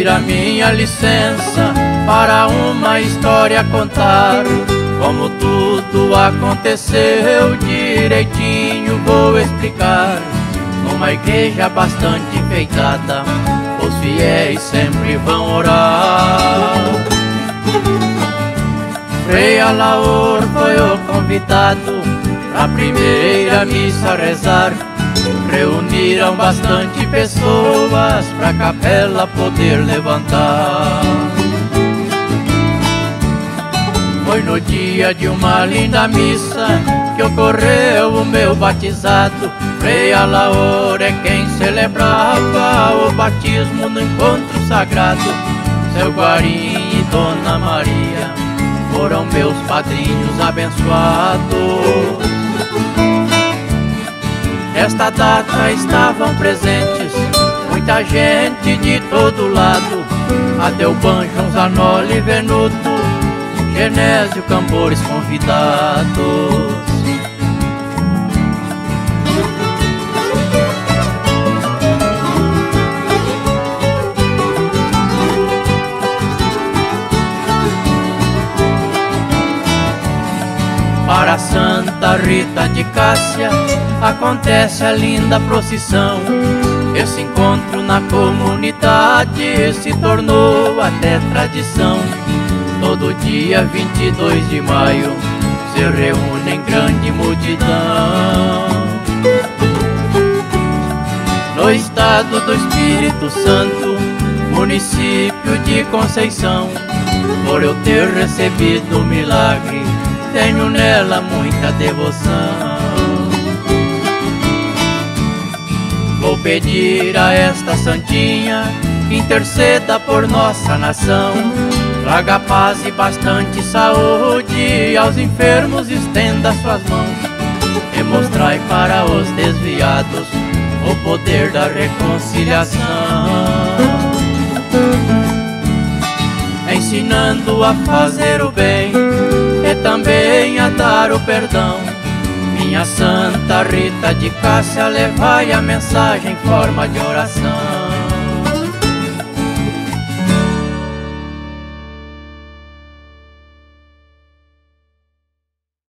pedir a minha licença para uma história contar. Como tudo aconteceu direitinho vou explicar. Numa igreja bastante enfeitada, os fiéis sempre vão orar. Frei Alaor foi o convidado pra primeira missa rezar. Reuniram bastante pessoas pra capela poder levantar. Foi no dia de uma linda missa que ocorreu o meu batizado. Frei Alaor é quem celebrava o batismo no encontro sagrado. Seu Guarim e Dona Maria foram meus padrinhos abençoados. Nesta data estavam presentes muita gente de todo lado: Adelban, Zanoli, Venuto, Genésio, Cambores convidados. Para Santa Rita de Cássia acontece a linda procissão. Esse encontro na comunidade se tornou até tradição. Todo dia 22 de maio se reúne em grande multidão. No estado do Espírito Santo, município de Conceição, por eu ter recebido o milagre, tenho nela muita devoção. Vou pedir a esta santinha que interceda por nossa nação. Traga paz e bastante saúde, aos enfermos estenda suas mãos. E mostrai para os desviados o poder da reconciliação, ensinando a fazer o bem e também a dar o perdão. Minha Santa Rita de Cássia, levai a mensagem em forma de oração.